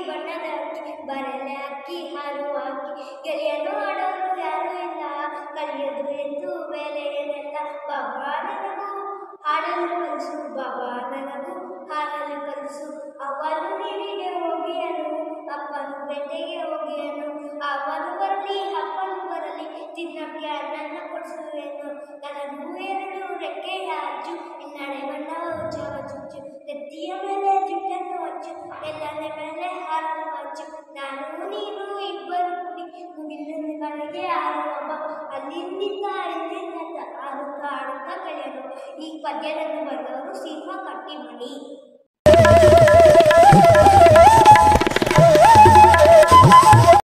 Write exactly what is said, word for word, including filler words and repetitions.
ಬಣ್ಣದ ಅಕ್ಕಿ ಬರಲೆ ಅಕ್ಕಿ ಹಾರುವ ಅಕ್ಕಿ ಗೆಳೆಯನು ಆಡಲು ಯಾರು ಇಲ್ಲ ಕಲಿಯದು ಎಂದು ವೇಳೆಯನ್ನೆಲ್ಲ ಬಾಬಾ ನನಗೂ ಹಾಡಲು ಕಲಿಸು ಬಾಬಾ ನನಗೂ ಹಾಡಲು ಕಲಿಸು ಅವನು ನೀರಿಗೆ ಹೋಗಿಯನು ಅಪ್ಪನು ಬೆಟ್ಟೆಗೆ ಹೋಗಿಯನು ಅವನು ಬರಲಿ ಅಪ್ಪನು ಬರಲಿ ತಿನ್ನಕ್ಕೆ ಅನ್ನನ್ನ ಕೊಡಿಸುವೆನು ನನಗೂ ಎರಡು ರೆಕ್ಕೆಯ ಅಜ್ಜು ಹಿನ್ನಡೆ ಬಣ್ಣವ ಉಜ್ಜವ ಚುಚ್ಚು ನೆತ್ತಿಯ ಮೇಲೆ ಜುಟ್ಟನ್ನು ಹಚ್ಚು ಎಲ್ಲನ ಮೇಲೆ ಹಾರನ್ನು ಹಚ್ಚು ನಾನು ನೀನು ಇಬ್ಬರು ಕುಡಿ ಮುಗಿಲಿನ ಕಡೆಗೆ ಹಾರುವ ಅಲ್ಲಿಂದ ಇಲ್ಲಿಂದ ಆಡುತ್ತಾ ಆಡುತ್ತಾ ಕಳೆಯನು. ಈ ಪದ್ಯವನ್ನು ಬರೆದವರು ಸೀಮಾ ಕಟ್ಟಿಮನಿ.